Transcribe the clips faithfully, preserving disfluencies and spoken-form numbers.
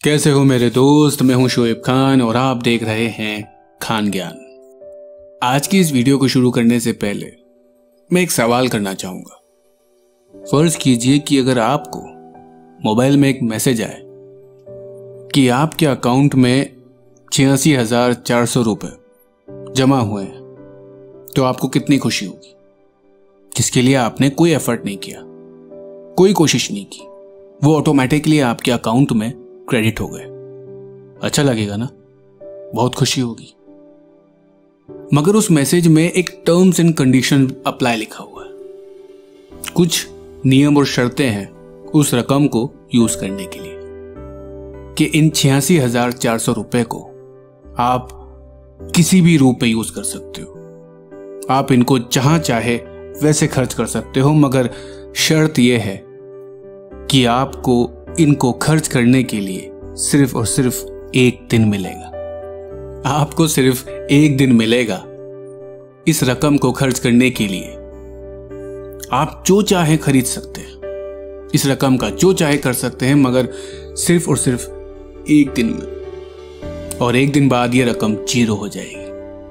कैसे हो मेरे दोस्त, मैं हूं शोएब खान और आप देख रहे हैं खान ज्ञान। आज की इस वीडियो को शुरू करने से पहले मैं एक सवाल करना चाहूंगा। फर्ज कीजिए कि अगर आपको मोबाइल में एक मैसेज आए कि आपके अकाउंट में छियासी हजार चार सौ रुपए जमा हुए हैं, तो आपको कितनी खुशी होगी, जिसके लिए आपने कोई एफर्ट नहीं किया, कोई कोशिश नहीं की, वो ऑटोमेटिकली आपके अकाउंट में क्रेडिट हो गए। अच्छा लगेगा ना, बहुत खुशी होगी। मगर उस मैसेज में एक टर्म्स एंड कंडीशन अप्लाई लिखा हुआ है, कुछ नियम और शर्तें हैं उस रकम को यूज करने के लिए कि इन छियासी हजार चार सौ रुपए को आप किसी भी रूप में यूज कर सकते हो। आप इनको जहां चाहे वैसे खर्च कर सकते हो, मगर शर्त यह है कि आपको इनको खर्च करने के लिए सिर्फ और सिर्फ एक दिन मिलेगा। आपको सिर्फ एक दिन मिलेगा इस रकम को खर्च करने के लिए। आप जो चाहे खरीद सकते हैं, इस रकम का जो चाहे कर सकते हैं, मगर सिर्फ और सिर्फ एक दिन में। और एक दिन बाद ये रकम जीरो हो जाएगी।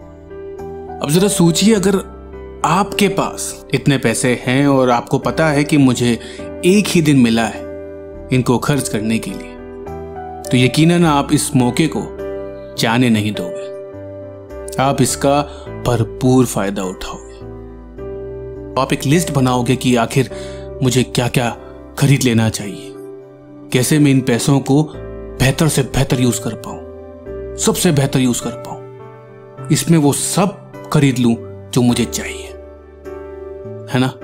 अब जरा सोचिए, अगर आपके पास इतने पैसे हैं और आपको पता है कि मुझे एक ही दिन मिला है इनको खर्च करने के लिए, तो यकीनन आप इस मौके को जाने नहीं दोगे। आप इसका भरपूर फायदा उठाओगे। आप एक लिस्ट बनाओगे कि आखिर मुझे क्या क्या खरीद लेना चाहिए, कैसे मैं इन पैसों को बेहतर से बेहतर यूज कर पाऊं, सबसे बेहतर यूज कर पाऊं, इसमें वो सब खरीद लूं जो मुझे चाहिए, है ना।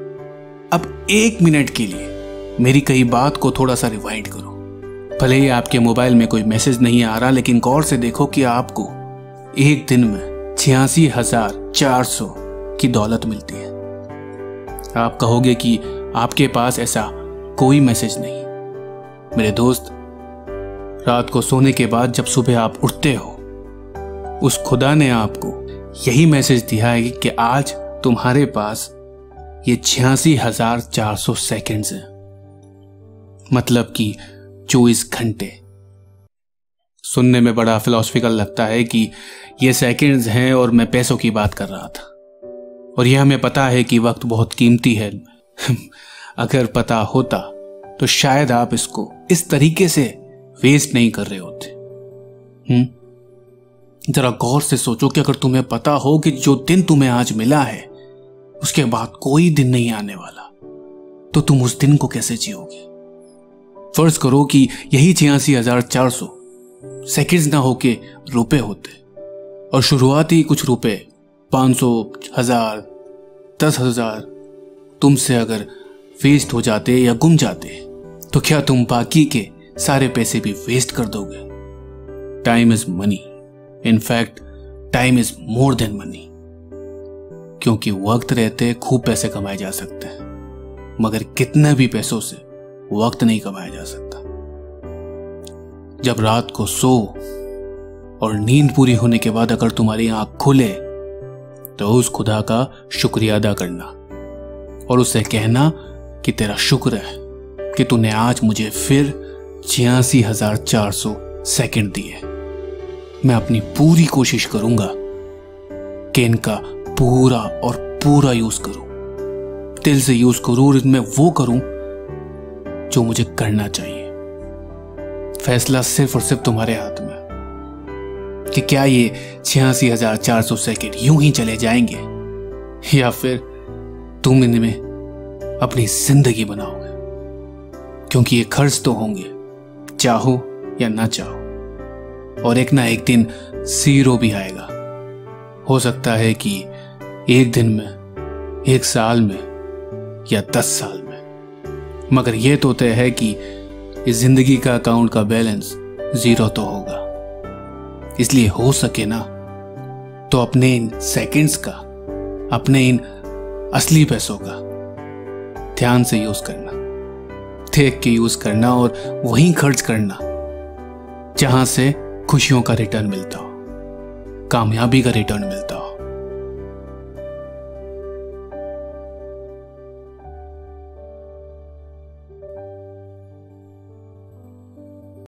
अब एक मिनट के लिए मेरी कई बात को थोड़ा सा रिवाइंड करो। भले ही आपके मोबाइल में कोई मैसेज नहीं आ रहा, लेकिन गौर से देखो कि आपको एक दिन में छियासी हजार चार सौ की दौलत मिलती है। आप कहोगे कि आपके पास ऐसा कोई मैसेज नहीं। मेरे दोस्त, रात को सोने के बाद जब सुबह आप उठते हो, उस खुदा ने आपको यही मैसेज दिया है कि आज तुम्हारे पास ये छियासी हजार चार सौ सेकेंड्स हैं, मतलब कि चौबीस घंटे। सुनने में बड़ा फिलोसफिकल लगता है कि ये सेकंड्स हैं और मैं पैसों की बात कर रहा था, और यह हमें पता है कि वक्त बहुत कीमती है। अगर पता होता तो शायद आप इसको इस तरीके से वेस्ट नहीं कर रहे होते। हम्म जरा गौर से सोचो कि अगर तुम्हें पता हो कि जो दिन तुम्हें आज मिला है उसके बाद कोई दिन नहीं आने वाला, तो तुम उस दिन को कैसे जियोगे। फर्ज करो कि यही छियासी हजार चार सौ सेकेंड्स ना होके रुपए होते, और शुरुआती कुछ रुपए पांच सौ, हजार, दस हजार तुमसे अगर वेस्ट हो जाते या गुम जाते, तो क्या तुम बाकी के सारे पैसे भी वेस्ट कर दोगे। Time is money, in fact time is more than money. क्योंकि वक्त रहते खूब पैसे कमाए जा सकते हैं, मगर कितने भी पैसों से वक्त नहीं कमाया जा सकता। जब रात को सो और नींद पूरी होने के बाद अगर तुम्हारी आंख खुले, तो उस खुदा का शुक्रिया अदा करना और उसे कहना कि तेरा शुक्र है कि तूने आज मुझे फिर छियासी हजार चार सौ सेकेंड दिए। मैं अपनी पूरी कोशिश करूंगा कि इनका पूरा और पूरा यूज करूं, दिल से यूज करूं, और इनमें वो करूं जो मुझे करना चाहिए। फैसला सिर्फ और सिर्फ तुम्हारे हाथ में कि क्या ये छियासी हजार चार सौ सेकेंड यूं ही चले जाएंगे, या फिर तुम इनमें अपनी जिंदगी बनाओगे। क्योंकि ये खर्च तो होंगे, चाहो या ना चाहो, और एक ना एक दिन जीरो भी आएगा। हो सकता है कि एक दिन में, एक साल में, या दस साल में, मगर यह तो तय है कि इस जिंदगी का अकाउंट का बैलेंस जीरो तो होगा। इसलिए हो सके ना तो अपने इन सेकंड्स का, अपने इन असली पैसों का ध्यान से यूज करना, देख के यूज करना, और वहीं खर्च करना जहां से खुशियों का रिटर्न मिलता हो, कामयाबी का रिटर्न मिलता हो।